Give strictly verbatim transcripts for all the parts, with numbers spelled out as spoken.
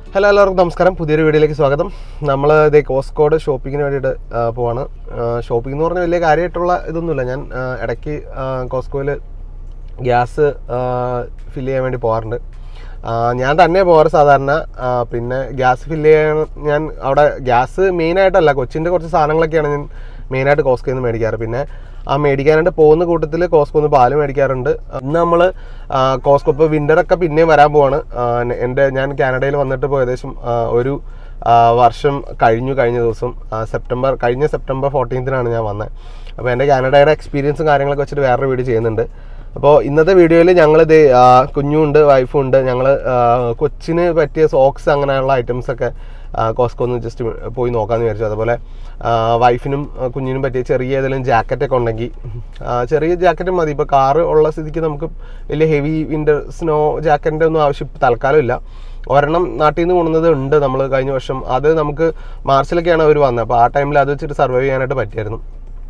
Hello, hello, Namaskaram. Pudhiyoru videoyilekku swagatham. Nammal the Costco shopping വേണ്ടിയിട്ട് പോവാണ്. Shopping എന്ന് പറഞ്ഞാൽ വലിയ കാര്യമായിട്ടുള്ള ഇതൊന്നുമില്ല. ഞാൻ ഇടയ്ക്ക് കോസ്കോയിൽ ഗ്യാസ് ഫില്ല് ചെയ്യാൻ വേണ്ടി പോകാറുണ്ട്. ഞാൻ തന്നെ പോകാറ് സാധാരണ. പിന്നെ ഗ്യാസ് ഫില്ല് ചെയ്യാൻ ഞാൻ അവിടെ ഗ്യാസ് മെയിനായിട്ടല്ല, കൊച്ചിൻ്റെ കുറച്ച് സാധനങ്ങളൊക്കെയാണ് ഞാൻ മെയിനായിട്ട് കോസ്കോയിൽ നിന്ന് മേടിക്കാറ്. പിന്നെ ആ മേടിക്കാനായിട്ട് പോകുന്ന കൂട്ടത്തിൽ കോസ്കോന്ന് പാല് മേടിക്കാറുണ്ട്. ഇന്ന് നമ്മൾ കോസ്കോ ഇപ്പോൾ വിൻ്ററൊക്കെ പിന്നെയും വരാൻ പോവാണ്. എൻ്റെ ഞാൻ കാനഡയിൽ വന്നിട്ട് ഇപ്പോൾ ഏകദേശം ഒരു വർഷം കഴിഞ്ഞു. കഴിഞ്ഞ ദിവസം സെപ്റ്റംബർ കഴിഞ്ഞ സെപ്റ്റംബർ ഫോർട്ടീൻത്തിനാണ് ഞാൻ വന്നത്. അപ്പോൾ എൻ്റെ കാനഡയുടെ എക്സ്പീരിയൻസും കാര്യങ്ങളൊക്കെ വെച്ചിട്ട് വേറൊരു വീഡിയോ ചെയ്യുന്നുണ്ട്. അപ്പോൾ ഇന്നത്തെ വീഡിയോയിൽ ഞങ്ങളിത് കുഞ്ഞുണ്ട്, വൈഫും ഉണ്ട്. ഞങ്ങൾ കൊച്ചിന് പറ്റിയ സോക്സ് അങ്ങനെയുള്ള ഐറ്റംസൊക്കെ കോസ്കോ ഒന്ന് ജസ്റ്റ് പോയി നോക്കാമെന്ന് വിചാരിച്ചു. അതുപോലെ വൈഫിനും കുഞ്ഞിനും പറ്റിയ ചെറിയ ഏതെങ്കിലും ജാക്കറ്റൊക്കെ ഉണ്ടെങ്കിൽ ചെറിയ ജാക്കറ്റ് മതി. ഇപ്പോൾ കാറ് ഉള്ള സ്ഥിതിക്ക് നമുക്ക് വലിയ ഹെവി വിൻ്റർ സ്നോ ജാക്കറ്റിൻ്റെ ഒന്നും ആവശ്യം തൽക്കാലം ഇല്ല. ഒരെണ്ണം നാട്ടിൽ നിന്ന് കൊണ്ടുവന്നത് ഉണ്ട് നമ്മൾ കഴിഞ്ഞ വർഷം. അത് നമുക്ക് മാർച്ചിലൊക്കെയാണ് അവർ വന്നത്. അപ്പോൾ ആ ടൈമിൽ അത് വെച്ചിട്ട് സർവൈവ് ചെയ്യാനായിട്ട് പറ്റിയായിരുന്നു.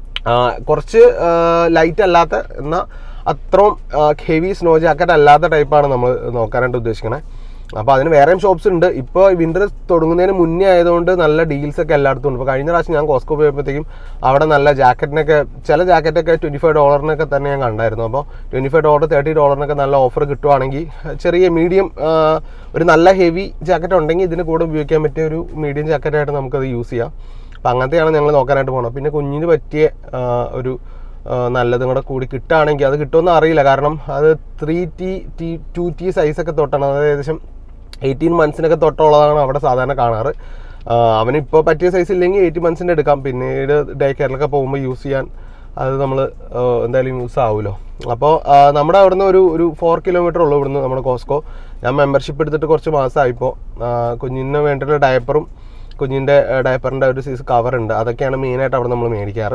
കുറച്ച് ലൈറ്റ് അല്ലാത്ത എന്നാൽ അത്രയും ഹെവി സ്നോ ജാക്കറ്റ് അല്ലാത്ത ടൈപ്പാണ് നമ്മൾ നോക്കാനായിട്ട് ഉദ്ദേശിക്കണേ. അപ്പോൾ അതിന് വേറെയും ഷോപ്സ് ഉണ്ട്. ഇപ്പോൾ വിൻ്റർ തുടങ്ങുന്നതിന് മുന്നേ ആയതുകൊണ്ട് നല്ല ഡീൽസൊക്കെ എല്ലായിടത്തും ഉണ്ട്. ഇപ്പോൾ കഴിഞ്ഞ പ്രാവശ്യം ഞാൻ കോസ്കോ പോയപ്പോഴത്തേക്കും അവിടെ നല്ല ജാക്കറ്റിനൊക്കെ ചില ജാക്കറ്റൊക്കെ ട്വൻറ്റി ഫൈവ് ഡോളറിനൊക്കെ തന്നെ ഞാൻ കണ്ടായിരുന്നു. അപ്പോൾ ട്വൻറ്റി ഫൈവ് ഡോളർ തേർട്ടി ഡോളറിനൊക്കെ നല്ല ഓഫർ കിട്ടുവാണെങ്കിൽ ചെറിയ മീഡിയം ഒരു നല്ല ഹെവി ജാക്കറ്റ് ഉണ്ടെങ്കിൽ ഇതിന് കൂടെ ഉപയോഗിക്കാൻ പറ്റിയ ഒരു മീഡിയം ജാക്കറ്റായിട്ട് നമുക്കത് യൂസ് ചെയ്യാം. അപ്പോൾ അങ്ങനത്തെയാണ് ഞങ്ങൾ നോക്കാനായിട്ട് പോകുന്നത്. പിന്നെ കുഞ്ഞിന് പറ്റിയ ഒരു നല്ലതും കൂടെ കൂടി കിട്ടുകയാണെങ്കിൽ അത് കിട്ടുമെന്ന് അറിയില്ല. കാരണം അത് three T T two T സൈസൊക്കെ തൊട്ടാണ്, അതായത് ഏകദേശം എയ്റ്റീൻ മന്ത്സിനൊക്കെ തൊട്ടുള്ളതാണ് അവിടെ സാധാരണ കാണാറ്. അവനിപ്പോൾ പറ്റിയ സൈസ് ഇല്ലെങ്കിൽ എയ്റ്റീൻ മന്ത്സിൻ്റെ എടുക്കാം. പിന്നീട് ഡേ കെയറിലൊക്കെ പോകുമ്പോൾ യൂസ് ചെയ്യാൻ അത് നമ്മൾ എന്തായാലും യൂസ് ആവുമല്ലോ. അപ്പോൾ നമ്മുടെ അവിടുന്ന് ഒരു ഒരു ഫോർ കിലോമീറ്റർ ഉള്ളൂ ഇവിടുന്ന് നമ്മുടെ കോസ്കോ. ഞാൻ മെമ്പർഷിപ്പ് എടുത്തിട്ട് കുറച്ച് മാസമായിപ്പോൾ. കുഞ്ഞിന് വേണ്ടിയുള്ള ഡയപ്പറും കുഞ്ഞിൻ്റെ ഡയപ്പറിൻ്റെ ഒരു സൈസ് കവറുണ്ട്, അതൊക്കെയാണ് മെയിനായിട്ട് അവിടെ നമ്മൾ മേടിക്കാറ്.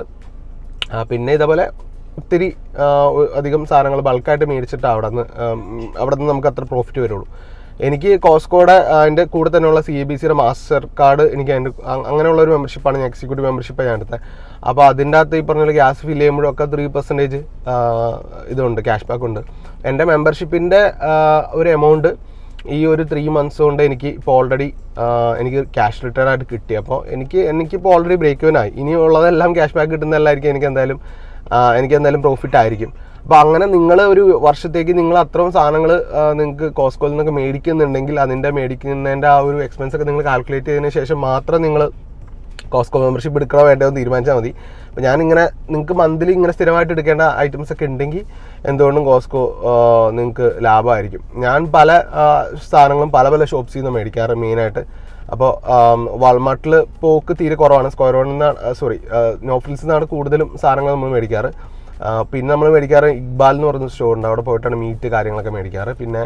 പിന്നെ ഇതേപോലെ ഒത്തിരി അധികം സാധനങ്ങൾ ബൾക്കായിട്ട് മേടിച്ചിട്ട് അവിടെ നിന്ന് അവിടെ നിന്ന് നമുക്ക് അത്ര പ്രോഫിറ്റ് വരുള്ളൂ. എനിക്ക് കോസ്കോയുടെ അതിൻ്റെ കൂടെ തന്നെയുള്ള സി എ ബി സിയുടെ മാസ്റ്റർ കാർഡ് എനിക്ക് അതിൻ്റെ അങ്ങനെയുള്ളൊരു മെമ്പർഷിപ്പാണ്, ഞാൻ എക്സിക്യൂട്ടീവ് മെമ്പർഷിപ്പാണ് ഞാൻ എടുത്തത്. അപ്പോൾ അതിൻ്റെ അകത്ത് ഈ പറഞ്ഞ ഗ്യാസ് ഫില്ല് ചെയ്യുമ്പോഴൊക്കെ ത്രീ പെർസെൻറ്റേജ് ഇതുണ്ട്, ക്യാഷ് ബാക്ക് ഉണ്ട്. എൻ്റെ മെമ്പർഷിപ്പിൻ്റെ ഒരു എമൗണ്ട് ഈ ഒരു ത്രീ മന്ത്സ് കൊണ്ട് എനിക്ക് ഇപ്പോൾ ഓൾറെഡി എനിക്ക് ക്യാഷ് റിട്ടേൺ ആയിട്ട് കിട്ടി. അപ്പോൾ എനിക്ക് എനിക്കിപ്പോൾ ഓൾറെഡി ബ്രേക്ക് ഇവൻ ആയി. ഇനിയുള്ളതെല്ലാം ക്യാഷ് ബാക്ക് കിട്ടുന്നതല്ലായിരിക്കും എനിക്ക് എന്തായാലും എനിക്ക് എന്തായാലും പ്രോഫിറ്റ് ആയിരിക്കും. അപ്പോൾ അങ്ങനെ നിങ്ങൾ ഒരു വർഷത്തേക്ക് നിങ്ങൾ അത്രയും സാധനങ്ങൾ നിങ്ങൾക്ക് കോസ്കോയിൽ നിന്നൊക്കെ മേടിക്കുന്നുണ്ടെങ്കിൽ അതിൻ്റെ മേടിക്കുന്നതിൻ്റെ ആ ഒരു എക്സ്പെൻസൊക്കെ നിങ്ങൾ കാൽക്കുലേറ്റ് ചെയ്തതിന് ശേഷം മാത്രം നിങ്ങൾ കോസ്കോ മെമ്പർഷിപ്പ് എടുക്കണോ വേണ്ടോ എന്ന് തീരുമാനിച്ചാൽ മതി. അപ്പോൾ ഞാനിങ്ങനെ നിങ്ങൾക്ക് മന്ത്ലി ഇങ്ങനെ സ്ഥിരമായിട്ട് എടുക്കേണ്ട ഐറ്റംസ് ഒക്കെ ഉണ്ടെങ്കിൽ എന്തുകൊണ്ടും കോസ്കോ നിങ്ങൾക്ക് ലാഭമായിരിക്കും. ഞാൻ പല സാധനങ്ങളും പല പല ഷോപ്സിൽ നിന്ന് മേടിക്കാറ് മെയിനായിട്ട്. അപ്പോൾ വാൾമാർട്ടിൽ പോക്ക് തീരെ കുറവാണ്. സ്ക്വയർ വണ്ണിൽ നിന്നാണ് സോറി നോഫിൽസിൽ നിന്നാണ് കൂടുതലും സാധനങ്ങൾ നമ്മൾ മേടിക്കാറ്. പിന്നെ നമ്മൾ മേടിക്കാറ് ഇക്ബാൽ എന്ന് പറയുന്ന സ്റ്റോറുണ്ട്, അവിടെ പോയിട്ടാണ് മീറ്റ് കാര്യങ്ങളൊക്കെ മേടിക്കാറ്. പിന്നെ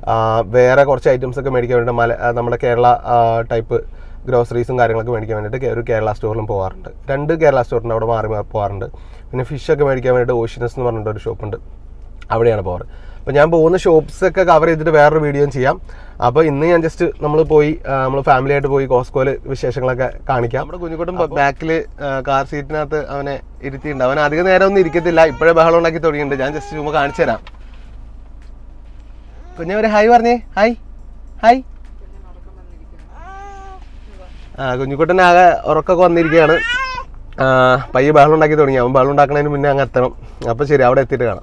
വേറെ കുറച്ച് ഐറ്റംസൊക്കെ മേടിക്കാൻ വേണ്ടിയിട്ട് മല നമ്മുടെ കേരള ടൈപ്പ് ഗ്രോസറീസും കാര്യങ്ങളൊക്കെ മേടിക്കാൻ വേണ്ടിയിട്ട് ഒരു കേരള സ്റ്റോറിലും പോകാറുണ്ട്. രണ്ട് കേരള സ്റ്റോറുണ്ട്, അവിടെ മാറി മാറി പോകാറുണ്ട്. പിന്നെ ഫിഷൊക്കെ മേടിക്കാൻ വേണ്ടിയിട്ട് ഓഷ്യനസ് എന്ന് പറഞ്ഞിട്ട് ഒരു ഷോപ്പുണ്ട്, അവിടെയാണ് പോകാറ്. അപ്പോൾ ഞാൻ പോകുന്ന ഷോപ്സൊക്കെ കവർ ചെയ്തിട്ട് വേറൊരു വീഡിയോയും ചെയ്യാം. അപ്പോൾ ഇന്ന് ഞാൻ ജസ്റ്റ് നമ്മൾ പോയി നമ്മൾ ഫാമിലി ആയിട്ട് പോയി കോസ്കോയിൽ വിശേഷങ്ങളൊക്കെ കാണിക്കാം. നമ്മുടെ കുഞ്ഞുകുട്ടൻ ബാക്കിൽ കാർ സീറ്റിനകത്ത് അവനെ ഇരുത്തിയിട്ടുണ്ട്. അവൻ അധികം നേരം ഒന്നും ഇരിക്കത്തില്ല, ഇപ്പോഴേ ബഹളം ഉണ്ടാക്കി തുടങ്ങിയിട്ടുണ്ട്. ഞാൻ ജസ്റ്റ് ചുമ്മാ കാണിച്ചു തരാം. കുഞ്ഞെ ഒരു ഹായ് പറഞ്ഞേ, ഹായ് ഹായ്. ആ കുഞ്ഞുകുട്ടൻ ആകെ ഉറക്കമൊക്കെ വന്നിരിക്കുകയാണ്. പയ്യെ ബഹളം ഉണ്ടാക്കി തുടങ്ങി. അവൻ ബഹളം ഉണ്ടാക്കുന്നതിന് മുന്നേ അങ്ങ് എത്തണം. അപ്പോൾ ശരി, അവിടെ എത്തിയിട്ട് കാണാം.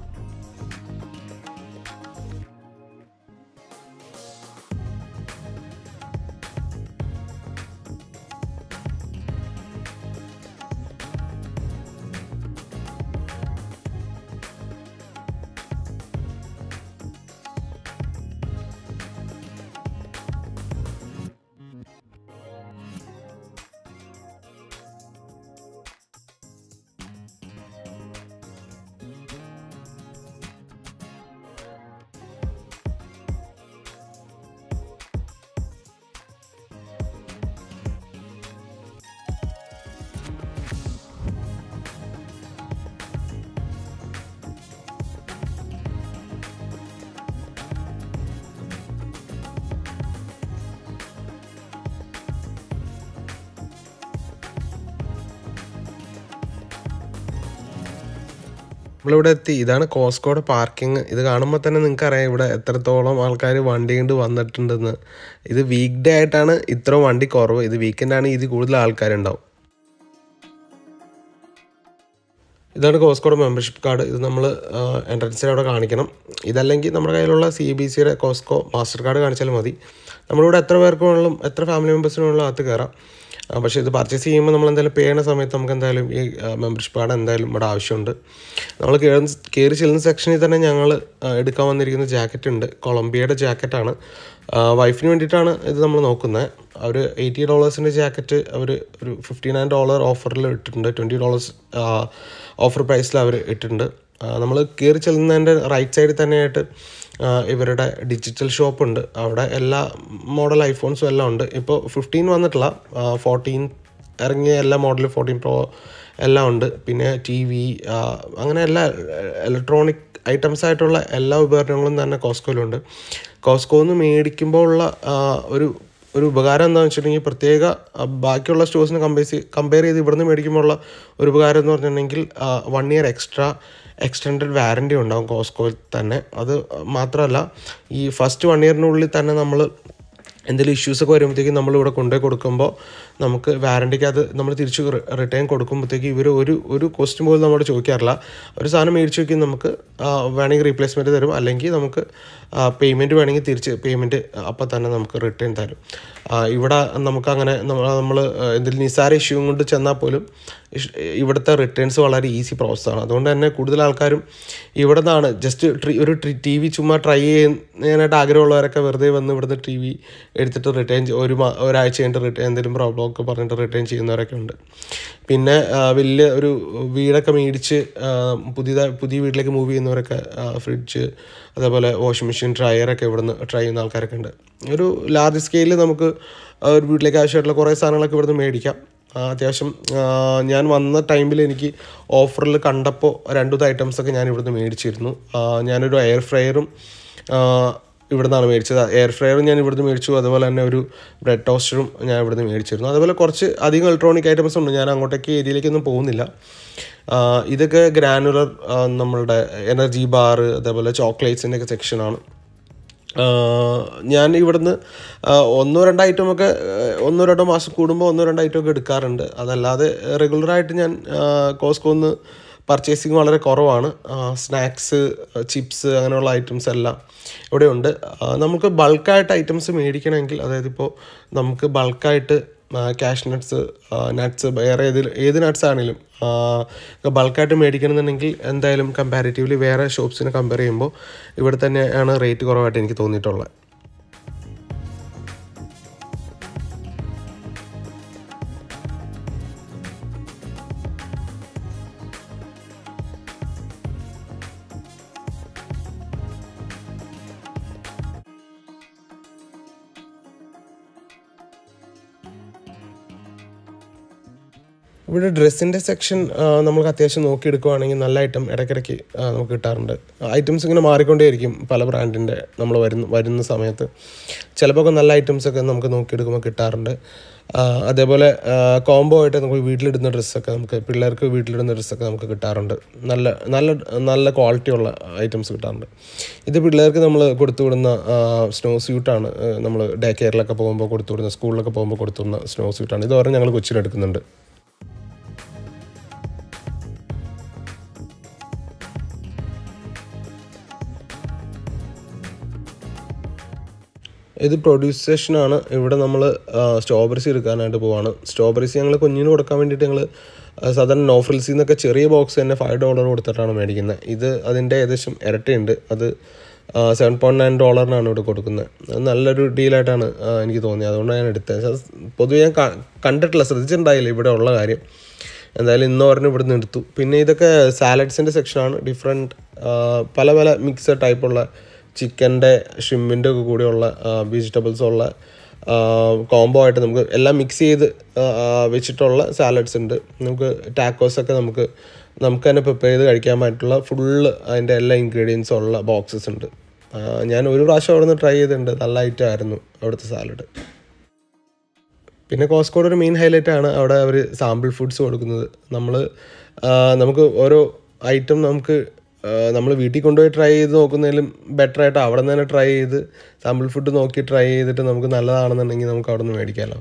നമ്മളിവിടെ എത്തി. ഇതാണ് കോസ്കോയുടെ പാർക്കിംഗ്. ഇത് കാണുമ്പോൾ തന്നെ നിങ്ങൾക്കറിയാം ഇവിടെ എത്രത്തോളം ആൾക്കാർ വണ്ടി കൊണ്ട് വന്നിട്ടുണ്ടെന്ന്. ഇത് വീക്ക് ഡേ ആയിട്ടാണ് ഇത്ര വണ്ടി കുറവ്. ഇത് വീക്കെൻഡ് ആണ് ഇത് കൂടുതൽ ആൾക്കാരുണ്ടാവും. ഇതാണ് കോസ്കോയുടെ മെമ്പർഷിപ്പ് കാർഡ്. ഇത് നമ്മൾ എൻട്രൻസിൽ അവിടെ കാണിക്കണം. ഇതല്ലെങ്കിൽ നമ്മുടെ കയ്യിലുള്ള സി ബി സിയുടെ കോസ്കോ മാസ്റ്റർ കാർഡ് കാണിച്ചാൽ മതി. നമ്മളിവിടെ എത്ര പേർക്ക് വേണമെങ്കിലും എത്ര ഫാമിലി മെമ്പേഴ്സിന് വേണമെങ്കിലും അകത്ത് കയറാം. പക്ഷേ ഇത് പർച്ചേസ് ചെയ്യുമ്പോൾ നമ്മൾ എന്തായാലും പേ ചെയ്യുന്ന സമയത്ത് നമുക്ക് എന്തായാലും ഈ മെമ്പർഷിപ്പ് കാർഡ് എന്തായാലും ഇവിടെ ആവശ്യമുണ്ട്. നമ്മൾ കയറി കയറി ചെല്ലുന്ന സെക്ഷനിൽ തന്നെ ഞങ്ങൾ എടുക്കാൻ വന്നിരിക്കുന്ന ജാക്കറ്റ് ഉണ്ട്. കൊളംബിയയുടെ ജാക്കറ്റാണ്. വൈഫിന് വേണ്ടിയിട്ടാണ് ഇത് നമ്മൾ നോക്കുന്നത്. അവർ എയ്റ്റി ഡോളേഴ്സിൻ്റെ ജാക്കറ്റ് അവർ ഒരു ഫിഫ്റ്റി നയൻ ഡോളർ ഓഫറിൽ ഇട്ടിട്ടുണ്ട്. ട്വൻറ്റി ഡോളേഴ്സ് ഓഫർ പ്രൈസിൽ അവർ ഇട്ടിട്ടുണ്ട്. നമ്മൾ കയറി ചെല്ലുന്നതിൻ്റെ റൈറ്റ് സൈഡിൽ തന്നെയായിട്ട് ഇവരുടെ ഡിജിറ്റൽ ഷോപ്പുണ്ട്. അവിടെ എല്ലാ മോഡൽ ഐഫോൺസും എല്ലാം ഉണ്ട്. ഇപ്പോൾ ഫിഫ്റ്റീൻ വന്നിട്ടില്ല, ഫോർട്ടീൻ ഇറങ്ങിയ എല്ലാ മോഡലും ഫോർട്ടീൻ പ്രോ എല്ലാം ഉണ്ട്. പിന്നെ ടി വി അങ്ങനെ എല്ലാ ഇലക്ട്രോണിക് ഐറ്റംസ് ആയിട്ടുള്ള എല്ലാ ഉപകരണങ്ങളും തന്നെ കോസ്കോയിലുണ്ട്. കോസ്കോയിൽ നിന്ന് മേടിക്കുമ്പോൾ ഉള്ള ഒരു ഒരു ഉപകാരം എന്താണെന്ന് വെച്ചിട്ടുണ്ടെങ്കിൽ പ്രത്യേക ബാക്കിയുള്ള സ്റ്റോഴ്സിനെ കമ്പയർ കമ്പയർ ചെയ്ത് ഇവിടുന്ന് മേടിക്കുമ്പോൾ ഉള്ള ഒരു ഉപകാരം എന്ന് പറഞ്ഞിട്ടുണ്ടെങ്കിൽ one year extra extended warranty ഉണ്ടാകും കോസ്കോയിൽ തന്നെ. അത് മാത്രമല്ല ഈ ഫസ്റ്റ് വൺ ഇയറിനുള്ളിൽ തന്നെ നമ്മൾ എന്തെങ്കിലും ഇഷ്യൂസൊക്കെ വരുമ്പോഴത്തേക്കും നമ്മളിവിടെ കൊണ്ടുപോയി കൊടുക്കുമ്പോൾ നമുക്ക് വാറൻറ്റിക്കകത്ത് നമ്മൾ തിരിച്ച് റിട്ടേൺ കൊടുക്കുമ്പോഴത്തേക്ക് ഇവർ ഒരു ഒരു ക്വസ്റ്റ്യൻ പോലും നമ്മളോട് ചോദിക്കാറില്ല. ഒരു സാധനം മേടിച്ച് വയ്ക്കും, നമുക്ക് വേണമെങ്കിൽ റീപ്ലേസ്മെൻറ്റ് തരും, അല്ലെങ്കിൽ നമുക്ക് പേയ്മെൻറ്റ് വേണമെങ്കിൽ തിരിച്ച് പേയ്മെൻറ്റ് അപ്പം തന്നെ നമുക്ക് റിട്ടേൺ തരും. ഇവിടെ നമുക്കങ്ങനെ നമ്മൾ എന്തെങ്കിലും നിസ്സാര ഇഷ്യൂ കൊണ്ട് ചെന്നാൽ പോലും ഇവിടുത്തെ റിട്ടേൺസ് വളരെ ഈസി പ്രോസസ്സാണ്. അതുകൊണ്ട് തന്നെ കൂടുതൽ ആൾക്കാരും ഇവിടെ നിന്നാണ് ജസ്റ്റ് ഒരു ടി വി ചുമ്മാ ട്രൈ ചെയ്യാനായിട്ട് ആഗ്രഹമുള്ളവരൊക്കെ വെറുതെ വന്ന് ഇവിടുന്ന് ടി വി എടുത്തിട്ട് റിട്ടേൺ ഒരു മാ ഒരാഴ്ച കഴിഞ്ഞിട്ട് റിട്ടേൺ എന്തെങ്കിലും പ്രോബ്ലം ഒക്കെ പറഞ്ഞിട്ട് റിട്ടേൺ ചെയ്യുന്നവരൊക്കെ ഉണ്ട്. പിന്നെ വലിയ ഒരു വീടൊക്കെ മേടിച്ച് പുതിയതായി പുതിയ വീട്ടിലേക്ക് മൂവ് ചെയ്യുന്നവരൊക്കെ ഫ്രിഡ്ജ് അതേപോലെ വാഷിംഗ് മെഷീൻ ഡ്രയറൊക്കെ ഇവിടുന്ന് ട്രൈ ചെയ്യുന്ന ആൾക്കാരൊക്കെ ഉണ്ട്. ഒരു ലാർജ് സ്കെയിലിൽ നമുക്ക് ഒരു വീട്ടിലേക്ക് ആവശ്യമായിട്ടുള്ള കുറേ സാധനങ്ങളൊക്കെ ഇവിടുന്ന് മേടിക്കാം. അത്യാവശ്യം ഞാൻ വന്ന ടൈമിൽ എനിക്ക് ഓഫറിൽ കണ്ടപ്പോൾ രണ്ടു ഐറ്റംസൊക്കെ ഞാൻ ഇവിടുന്ന് മേടിച്ചിരുന്നു. ഞാനൊരു എയർ ഫ്രയറും ഇവിടെ നിന്നാണ് മേടിച്ചത്. എയർ ഫ്രയറും ഞാൻ ഇവിടുന്ന് മേടിച്ചു. അതുപോലെ തന്നെ ഒരു ബ്രെഡ് ടോസ്റ്ററും ഞാൻ ഇവിടുന്ന് മേടിച്ചിരുന്നു. അതുപോലെ കുറച്ച് അധികം ഇലക്ട്രോണിക് ഐറ്റംസ് ഉണ്ട്. ഞാൻ അങ്ങോട്ടേക്ക് ഏരിയയിലേക്കൊന്നും പോകുന്നില്ല. ഇതൊക്കെ ഗ്രാനുലർ നമ്മളുടെ എനർജി ബാർ അതേപോലെ ചോക്ലേറ്റ്സിൻ്റെ ഒക്കെ സെക്ഷനാണ്. ഞാൻ ഇവിടുന്ന് ഒന്നോ രണ്ടോ ഐറ്റമൊക്കെ ഒന്നോ രണ്ടോ മാസം കൂടുമ്പോൾ ഒന്നോ രണ്ടോ ഐറ്റമൊക്കെ എടുക്കാറുണ്ട്. അതല്ലാതെ റെഗുലറായിട്ട് ഞാൻ കോസ്കോന്ന് പർച്ചേസിങ് വളരെ കുറവാണ്. സ്നാക്സ്, ചിപ്സ് അങ്ങനെയുള്ള ഐറ്റംസ് എല്ലാം ഇവിടെ ഉണ്ട്. നമുക്ക് ബൾക്കായിട്ട് ഐറ്റംസ് മേടിക്കണമെങ്കിൽ, അതായത് ഇപ്പോൾ നമുക്ക് ബൾക്കായിട്ട് ക്യാഷ് നട്ട്സ്, നട്ട്സ് വേറെ ഏത് ഏത് നട്ട്സ് ആണെങ്കിലും ബൾക്കായിട്ട് മേടിക്കണമെന്നുണ്ടെങ്കിൽ എന്തായാലും കമ്പാരിറ്റീവ്ലി വേറെ ഷോപ്സിനെ കമ്പയർ ചെയ്യുമ്പോൾ ഇവിടെ തന്നെയാണ് റേറ്റ് കുറവായിട്ട് എനിക്ക് തോന്നിയിട്ടുള്ളത്. ഇവിടെ ഡ്രസ്സിൻ്റെ സെക്ഷൻ നമുക്ക് അത്യാവശ്യം നോക്കിയെടുക്കുകയാണെങ്കിൽ നല്ല ഐറ്റം ഇടയ്ക്കിടയ്ക്ക് നമുക്ക് കിട്ടാറുണ്ട്. ഐറ്റംസ് ഇങ്ങനെ മാറിക്കൊണ്ടേയിരിക്കും പല ബ്രാൻഡിൻ്റെ നമ്മൾ വരുന്ന വരുന്ന സമയത്ത്. ചിലപ്പോൾ ഒക്കെ നല്ല ഐറ്റംസൊക്കെ നമുക്ക് നോക്കിയെടുക്കുമ്പോൾ കിട്ടാറുണ്ട്. അതേപോലെ കോംബോ ആയിട്ട് നമുക്ക് വീട്ടിലിടുന്ന ഡ്രസ്സൊക്കെ നമുക്ക് പിള്ളേർക്ക് വീട്ടിലിടുന്ന ഡ്രസ്സൊക്കെ നമുക്ക് കിട്ടാറുണ്ട്. നല്ല നല്ല നല്ല ക്വാളിറ്റിയുള്ള ഐറ്റംസ് കിട്ടാറുണ്ട്. ഇത് പിള്ളേർക്ക് നമ്മൾ കൊടുത്തു വിടുന്ന സ്നോ സ്യൂട്ടാണ്. നമ്മൾ ഡേ കെയറിലൊക്കെ പോകുമ്പോൾ കൊടുത്തു വിടുന്ന, സ്കൂളിലൊക്കെ പോകുമ്പോൾ കൊടുത്തു വിടുന്ന സ്നോ സ്യൂട്ടാണ്. ഇത് ഓരോ ഞങ്ങൾ കൊച്ചിനെടുക്കുന്നുണ്ട്. ഇത് പ്രൊഡ്യൂസ് സെഷനാണ്. ഇവിടെ നമ്മൾ സ്ട്രോബെറീസ് എടുക്കാനായിട്ട് പോവാണ്. സ്ട്രോബെറീസ് ഞങ്ങൾ കുഞ്ഞിന് കൊടുക്കാൻ വേണ്ടിയിട്ട് ഞങ്ങൾ സാധാരണ നോഫ്രിൽസിൽ നിന്നൊക്കെ ചെറിയ ബോക്സ് തന്നെ ഫൈവ് ഡോളർ കൊടുത്തിട്ടാണ് മേടിക്കുന്നത്. ഇത് അതിൻ്റെ ഏകദേശം ഇരട്ടിയുണ്ട്. അത് സെവൻ പോയിൻറ്റ് നയൻ ഡോളറിനാണ് ഇവിടെ കൊടുക്കുന്നത്. അത് നല്ലൊരു ഡീലായിട്ടാണ് എനിക്ക് തോന്നിയത്. അതുകൊണ്ടാണ് ഞാൻ എടുത്തത്. പൊതുവെ ഞാൻ കണ്ടിട്ടില്ല, ശ്രദ്ധിച്ചിട്ടുണ്ടായില്ല ഇവിടെ ഉള്ള കാര്യം. എന്തായാലും ഇന്ന് പറഞ്ഞ് ഇവിടുന്ന് എടുത്തു. പിന്നെ ഇതൊക്കെ സാലഡ്സിൻ്റെ സെക്ഷനാണ്. ഡിഫറെൻറ്റ് പല പല മിക്സഡ് ടൈപ്പുള്ള ചിക്കൻ്റെ, ഷ്രിമ്പിൻ്റെ ഒക്കെ കൂടെയുള്ള വെജിറ്റബിൾസ് ഉള്ള കോംബോ ആയിട്ട് നമുക്ക് എല്ലാം മിക്സ് ചെയ്ത് വെച്ചിട്ടുള്ള സാലഡ്സ് ഉണ്ട്. നമുക്ക് ടാക്കോസൊക്കെ നമുക്ക് നമുക്ക് തന്നെ പ്രിപ്പയർ ചെയ്ത് കഴിക്കാൻ പറ്റുള്ള ഫുള്ള് അതിൻ്റെ എല്ലാ ഇൻഗ്രീഡിയൻസും ഉള്ള ബോക്സസ് ഉണ്ട്. ഞാൻ ഒരു പ്രാവശ്യം അവിടെ നിന്ന് ട്രൈ ചെയ്തിട്ടുണ്ട്. നല്ല ഐറ്റം ആയിരുന്നു അവിടുത്തെ സാലഡ്. പിന്നെ കോസ്കോയുടെ ഒരു മെയിൻ ഹൈലൈറ്റ് ആണ് അവിടെ അവർ സാമ്പിൾ ഫുഡ്സ് കൊടുക്കുന്നത്. നമ്മൾ നമുക്ക് ഓരോ ഐറ്റം നമുക്ക് നമ്മൾ വീട്ടിൽ കൊണ്ടുപോയി ട്രൈ ചെയ്ത് നോക്കുന്നതിലും ബെറ്റർ ആയിട്ട് അവിടെ നിന്ന് തന്നെ ട്രൈ ചെയ്ത് സാമ്പിൾ ഫുഡ് നോക്കി ട്രൈ ചെയ്തിട്ട് നമുക്ക് നല്ലതാണെന്നുണ്ടെങ്കിൽ നമുക്ക് അവിടെ നിന്ന് മേടിക്കാമല്ലോ.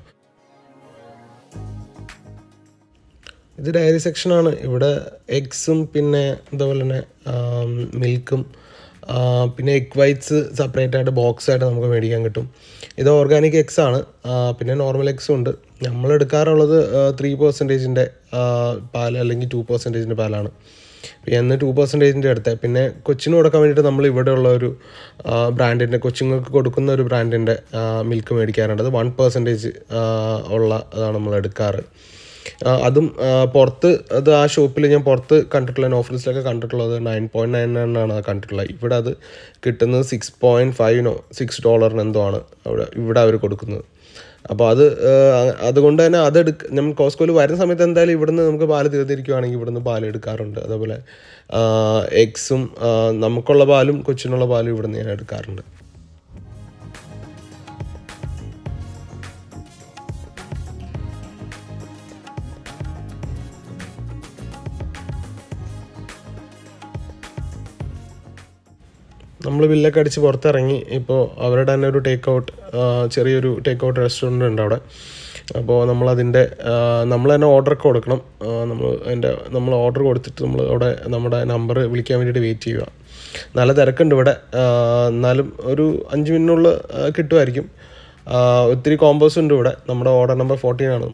ഇത് ഡയറി സെക്ഷനാണ്. ഇവിടെ എഗ്സും പിന്നെ അതുപോലെ തന്നെ മിൽക്കും പിന്നെ എഗ് വൈറ്റ്സ് സെപ്പറേറ്റ് ആയിട്ട് ബോക്സ് ആയിട്ട് നമുക്ക് മേടിക്കാൻ കിട്ടും. ഇത് ഓർഗാനിക് എഗ്സ് ആണ്. പിന്നെ നോർമൽ എഗ്സും ഉണ്ട്. നമ്മൾ എടുക്കാറുള്ളത് ത്രീ പെർസെൻറ്റേജിൻ്റെ പാൽ അല്ലെങ്കിൽ ടു പെർസെൻറ്റേജിൻ്റെ പാലാണ്. എന്ന് ടു പെർസെൻറ്റേജിൻ്റെ അടുത്ത് പിന്നെ കൊച്ചിന് കൊടുക്കാൻ വേണ്ടിയിട്ട് നമ്മൾ ഇവിടെ ഉള്ള ഒരു ബ്രാൻഡിൻ്റെ കൊച്ചുങ്ങൾക്ക് കൊടുക്കുന്ന ഒരു ബ്രാൻഡിൻ്റെ മിൽക്ക് മേടിക്കാറുണ്ട്. അത് വൺ പെർസെൻറ്റേജ് ഉള്ള അതാണ് നമ്മൾ എടുക്കാറ്. അതും പുറത്ത് അത് ആ ഷോപ്പിൽ ഞാൻ പുറത്ത് കണ്ടിട്ടുള്ള ഓഫീസിലൊക്കെ കണ്ടിട്ടുള്ളത് നയൻ പോയിൻറ്റ് നയൻ നയൻ ആണ് കണ്ടിട്ടുള്ളത്. ഇവിടെ അത് കിട്ടുന്നത് സിക്സ് പോയിൻറ്റ് ഫൈവിനോ സിക്സ് ഡോളറിന് എന്തോ ആണ് അവിടെ ഇവിടെ അവർ കൊടുക്കുന്നത്. അപ്പോൾ അത് അതുകൊണ്ട് തന്നെ അതെടുക്ക നമ്മൾ കോസ്കോയിൽ വരുന്ന സമയത്ത് എന്തായാലും ഇവിടുന്ന് നമുക്ക് പാല് തീർത്തിരിക്കുകയാണെങ്കിൽ ഇവിടുന്ന് പാൽ എടുക്കാറുണ്ട്. അതേപോലെ എഗ്സും നമുക്കുള്ള പാലും കൊച്ചിനുള്ള പാലും ഇവിടുന്ന് ഞാൻ എടുക്കാറുണ്ട്. നമ്മൾ ബില്ലൊക്കെ അടിച്ച് പുറത്തിറങ്ങി. ഇപ്പോൾ അവരുടെ തന്നെ ഒരു ടേക്ക് ഔട്ട് ചെറിയൊരു ടേക്ക് ഔട്ട് റെസ്റ്റോറൻറ്റ് ഉണ്ട് അവിടെ. അപ്പോൾ നമ്മളതിൻ്റെ നമ്മൾ തന്നെ ഓർഡറൊക്കെ കൊടുക്കണം. നമ്മൾ അതിൻ്റെ നമ്മൾ ഓർഡർ കൊടുത്തിട്ട് നമ്മൾ അവിടെ നമ്മുടെ നമ്പർ വിളിക്കാൻ വേണ്ടിയിട്ട് വെയിറ്റ് ചെയ്യുക. നല്ല തിരക്കുണ്ട് ഇവിടെ. എന്നാലും ഒരു അഞ്ച് മിനിറ്റിനുള്ളിൽ കിട്ടുമായിരിക്കും. ഒത്തിരി കോമ്പോസ് ഉണ്ട് ഇവിടെ. നമ്മുടെ ഓർഡർ നമ്പർ ഫോർട്ടീൻ ആണ്.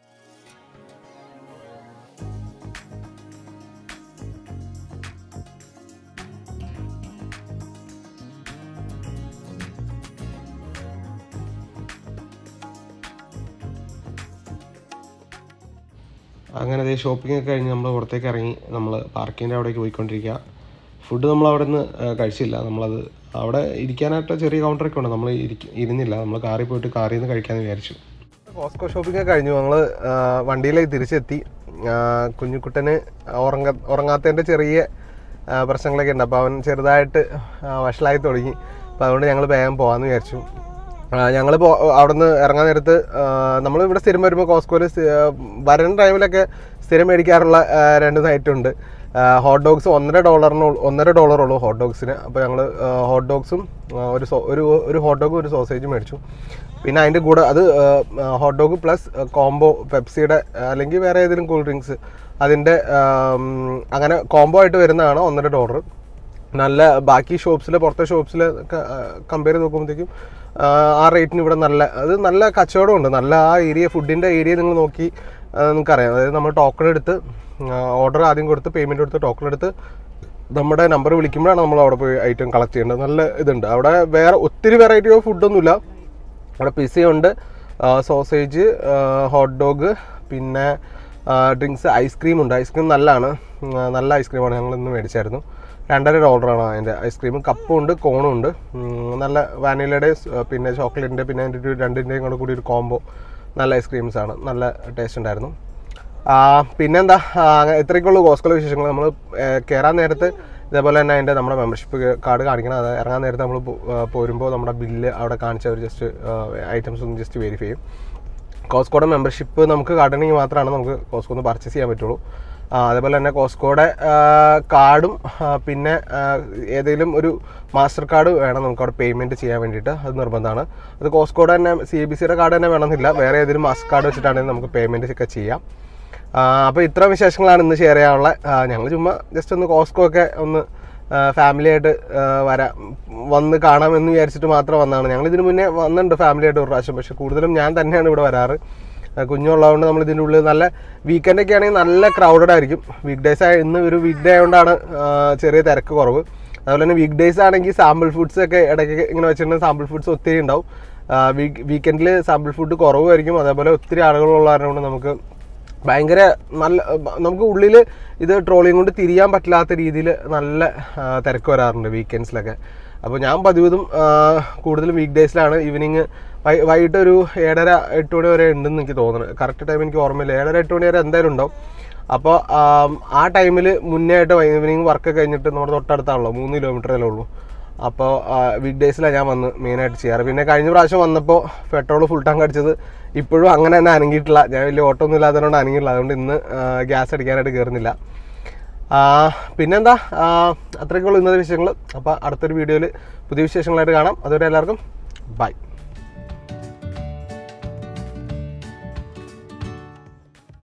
അങ്ങനെ അതേ ഷോപ്പിംഗ് ഒക്കെ കഴിഞ്ഞ് നമ്മൾ പുറത്തേക്ക് ഇറങ്ങി. നമ്മൾ പാർക്കിങ്ങിൻ്റെ അവിടേക്ക് പോയിക്കൊണ്ടിരിക്കുക. ഫുഡ് നമ്മൾ അവിടെ നിന്ന് കഴിച്ചില്ല. നമ്മളത് അവിടെ ഇരിക്കാനായിട്ട് ചെറിയ കൗണ്ടറൊക്കെ ഉണ്ട്. നമ്മൾ ഇരുന്നില്ല. നമ്മൾ കാറിൽ പോയിട്ട് കാറിൽ നിന്ന് കഴിക്കാമെന്ന് വിചാരിച്ചു. കോസ്കോ ഷോപ്പിംഗ് ഒക്കെ കഴിഞ്ഞു. ഞങ്ങൾ വണ്ടിയിലേക്ക് തിരിച്ചെത്തി. കുഞ്ഞുകുട്ടന് ഉറങ്ങ ഉറങ്ങാത്തതിൻ്റെ ചെറിയ പ്രശ്നങ്ങളൊക്കെ ഉണ്ട്. അപ്പോൾ അവൻ ചെറുതായിട്ട് വഷളായി തുടങ്ങി. അപ്പോൾ അതുകൊണ്ട് ഞങ്ങൾ വേഗം പോകാമെന്ന് വിചാരിച്ചു. ഞങ്ങൾ അവിടെ നിന്ന് ഇറങ്ങാൻ നേരത്ത് നമ്മൾ ഇവിടെ സ്ഥിരം വരുമ്പോൾ കോസ്കോയിൽ വരുന്ന ടൈമിലൊക്കെ സ്ഥിരം മേടിക്കാറുള്ള രണ്ട് ഐറ്റമുണ്ട്. ഹോട്ട് ഡോഗ്സ് ഒന്നര ഡോളറിന് ഒന്നര ഡോളറുള്ളൂ ഹോട്ട് ഡോഗ്സിന്. അപ്പോൾ ഞങ്ങൾ ഹോട്ട് ഡോഗ്സും ഒരു ഒരു ഒരു ഹോട്ട് ഡോഗും ഒരു സോസേജും മേടിച്ചു. പിന്നെ അതിൻ്റെ കൂടെ അത് ഹോട്ട് ഡോഗ് പ്ലസ് കോംബോ പെപ്സിയുടെ അല്ലെങ്കിൽ വേറെ ഏതെങ്കിലും കൂൾ ഡ്രിങ്ക്സ് അതിൻ്റെ അങ്ങനെ കോംബോ ആയിട്ട് വരുന്നതാണ് ഒന്നര ഡോളർ. നല്ല ബാക്കി ഷോപ്സിൽ പുറത്തെ ഷോപ്സിൽ കമ്പയർ ചെയ്ത് നോക്കുമ്പോഴത്തേക്കും ആ റേറ്റിന് ഇവിടെ നല്ല അത് നല്ല കച്ചവടമുണ്ട്. നല്ല ആ ഏരിയ ഫുഡിൻ്റെ ഏരിയ നിങ്ങൾ നോക്കി നിങ്ങൾക്കറിയാം. അതായത് നമ്മൾ ടോക്കൺ എടുത്ത് ഓർഡർ ആദ്യം കൊടുത്ത് പേയ്മെൻറ്റ് കൊടുത്ത് ടോക്കൺ എടുത്ത് നമ്മുടെ നമ്പർ വിളിക്കുമ്പോഴാണ് നമ്മൾ അവിടെ പോയി ഐറ്റം കളക്ട് ചെയ്യേണ്ടത്. നല്ല ഇതുണ്ട് അവിടെ. വേറെ ഒത്തിരി വെറൈറ്റി ഓഫ് ഫുഡൊന്നുമില്ല. അവിടെ പിസയുണ്ട്, സോസേജ്, ഹോട്ട് ഡോഗ്, പിന്നെ ഡ്രിങ്ക്സ്, ഐസ്ക്രീം ഉണ്ട്. ഐസ്ക്രീം നല്ലതാണ്. നല്ല ഐസ്ക്രീമാണ്. ഞങ്ങൾ ഇന്ന് മേടിച്ചായിരുന്നു. രണ്ടര ഡോളറാണ് അതിൻ്റെ ഐസ്ക്രീം. കപ്പും ഉണ്ട്, കോണും ഉണ്ട്. നല്ല വാനിലയുടെ പിന്നെ ചോക്ലേറ്റിൻ്റെ പിന്നെ അതിൻ്റെ ഒരു രണ്ടിൻ്റെയും കൂടെ കൂടി ഒരു കോംബോ നല്ല ഐസ്ക്രീംസാണ്. നല്ല ടേസ്റ്റ് ഉണ്ടായിരുന്നു. പിന്നെന്താ ഇത്രയൊക്കെയുള്ളൂ കോസ്കോയിലെ വിശേഷങ്ങൾ. നമ്മൾ കയറാൻ നേരത്ത് ഇതേപോലെ തന്നെ അതിൻ്റെ നമ്മുടെ മെമ്പർഷിപ്പ് കാർഡ് കാണിക്കണം. അത് ഇറങ്ങാൻ നേരത്തെ നമ്മൾ പോരുമ്പോൾ നമ്മുടെ ബില്ല് അവിടെ കാണിച്ച് അവർ ജസ്റ്റ് ഐറ്റംസ് ഒന്ന് ജസ്റ്റ് വെരിഫൈ ചെയ്യും. കോസ്കോയുടെ മെമ്പർഷിപ്പ് നമുക്ക് കാർഡുണ്ടെങ്കിൽ മാത്രമാണ് നമുക്ക് കോസ്കോ ഒന്ന് പർച്ചേസ് ചെയ്യാൻ പറ്റുള്ളൂ. അതേപോലെ തന്നെ കോസ്കോയുടെ കാർഡും പിന്നെ ഏതെങ്കിലും ഒരു മാസ്റ്റർ കാർഡ് വേണം നമുക്ക് അവിടെ പേയ്മെൻറ്റ് ചെയ്യാൻ വേണ്ടിയിട്ട്. അത് നിർബന്ധമാണ്. അത് കോസ്കോയുടെ തന്നെ സി ബി സിയുടെ കാർഡ് തന്നെ വേണമെന്നില്ല. വേറെ ഏതെങ്കിലും മാസ്റ്റർ കാർഡ് വെച്ചിട്ടാണെങ്കിൽ നമുക്ക് പേയ്മെൻറ്റ് ഒക്കെ ചെയ്യാം. അപ്പോൾ ഇത്ര വിശേഷങ്ങളാണ് ഇന്ന് ഷെയർ ചെയ്യാനുള്ളത്. ഞങ്ങൾ ചുമ്മാ ജസ്റ്റ് ഒന്ന് കോസ്കോ ഒക്കെ ഒന്ന് ഫാമിലിയായിട്ട് വരാം വന്ന് കാണാമെന്ന് വിചാരിച്ചിട്ട് മാത്രം വന്നതാണ്. ഞങ്ങൾ ഇതിന് മുന്നേ വന്നിട്ടുണ്ട് ഫാമിലിയായിട്ട് ഒരു പ്രാവശ്യം. പക്ഷേ കൂടുതലും ഞാൻ തന്നെയാണ് ഇവിടെ വരാറ്. കുഞ്ഞുള്ളതുകൊണ്ട് നമ്മൾ ഇതിൻ്റെ ഉള്ളിൽ നല്ല വീക്കെൻഡൊക്കെ ആണെങ്കിൽ നല്ല ക്രൗഡഡ് ആയിരിക്കും. വീക്ക് ഡേയ്സ് ആയി ഇന്ന് ഒരു വീക്ക് ഡേ ആയതുകൊണ്ടാണ് ചെറിയ തിരക്ക് കുറവ്. അതുപോലെ തന്നെ വീക്ക് ഡേയ്സ് ആണെങ്കിൽ സാമ്പിൾ ഫുഡ്സ് ഒക്കെ ഇടയ്ക്ക് ഇങ്ങനെ വെച്ചിട്ടുണ്ടെങ്കിൽ സാമ്പിൾ ഫുഡ്സ് ഒത്തിരി ഉണ്ടാവും. വീക്ക് വീക്കെൻഡിൽ സാമ്പിൾ ഫുഡ് കുറവായിരിക്കും. അതേപോലെ ഒത്തിരി ആളുകളുള്ള കാരണം നമുക്ക് ഭയങ്കര നല്ല നമുക്ക് ഉള്ളിൽ ഇത് ട്രോളിയും കൊണ്ട് തിരിയാൻ പറ്റില്ലാത്ത രീതിയിൽ നല്ല തിരക്ക് വരാറുണ്ട് വീക്കെൻഡ്സിലൊക്കെ. അപ്പോൾ ഞാൻ പതിവതും കൂടുതലും വീക്ക് ഡേയ്സിലാണ്. ഈവനിങ് വൈ വൈകിട്ട് ഒരു ഏഴര എട്ട് മണി വരെ ഉണ്ടെന്ന് എനിക്ക് തോന്നുന്നത്. കറക്റ്റ് ടൈം എനിക്ക് ഓർമ്മയില്ല. ഏഴര എട്ട് മണി വരെ എന്തായാലും ഉണ്ടാവും. അപ്പോൾ ആ ടൈമിൽ മുന്നേ ആയിട്ട് ഈവനിങ് വർക്ക് കഴിഞ്ഞിട്ട് നമ്മുടെ തൊട്ടടുത്താണല്ലോ, മൂന്ന് കിലോമീറ്ററല്ലേ ഉള്ളൂ. അപ്പോൾ വീക്ക് ഡേയ്സിലാണ് ഞാൻ വന്ന് മെയിനായിട്ട് ചെയ്യാറ്. പിന്നെ കഴിഞ്ഞ പ്രാവശ്യം വന്നപ്പോൾ പെട്രോൾ ഫുൾ ടാങ്ക് അടിച്ചത് ഇപ്പോഴും അങ്ങനെ തന്നെ അനങ്ങിയിട്ടില്ല. ഞാൻ വലിയ ഓട്ടമൊന്നും ഇല്ലാത്തതുകൊണ്ട് അനങ്ങിയിട്ടില്ല. അതുകൊണ്ട് ഇന്ന് ഗ്യാസ് അടിക്കാനായിട്ട് കയറുന്നില്ല. പിന്നെന്താ അത്രയ്ക്കുള്ള ഇന്നത്തെ വിഷയങ്ങൾ. അപ്പോൾ അടുത്തൊരു വീഡിയോയിൽ പുതിയ വിശേഷങ്ങളായിട്ട് കാണാം. അതുവരെ എല്ലാവർക്കും ബൈ.